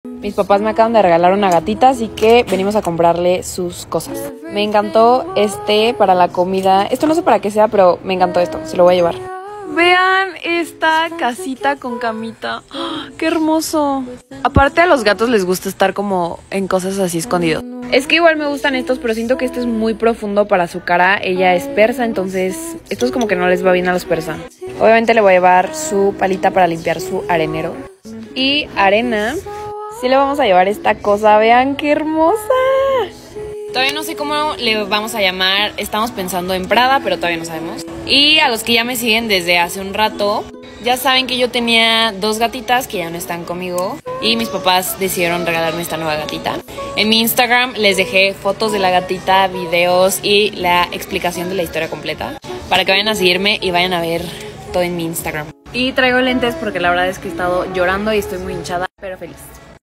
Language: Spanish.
Mis papás me acaban de regalar una gatita, así que venimos a comprarle sus cosas. Me encantó para la comida. Esto no sé para qué sea, pero me encantó esto. Se lo voy a llevar. Vean esta casita con camita. ¡Oh, qué hermoso! Aparte a los gatos les gusta estar como en cosas así escondidos. Es que igual me gustan estos, pero siento que este es muy profundo para su cara. Ella es persa, entonces esto es como que no les va bien a los persas. Obviamente le voy a llevar su palita para limpiar su arenero. Y arena. Sí le vamos a llevar esta cosa. Vean qué hermosa. Todavía no sé cómo le vamos a llamar. Estamos pensando en Prada, pero todavía no sabemos. Y a los que ya me siguen desde hace un rato, ya saben que yo tenía 2 gatitas que ya no están conmigo. Y mis papás decidieron regalarme esta nueva gatita. En mi Instagram les dejé fotos de la gatita, videos y la explicación de la historia completa, para que vayan a seguirme y vayan a ver todo en mi Instagram. Y traigo lentes porque la verdad es que he estado llorando y estoy muy hinchada, pero feliz.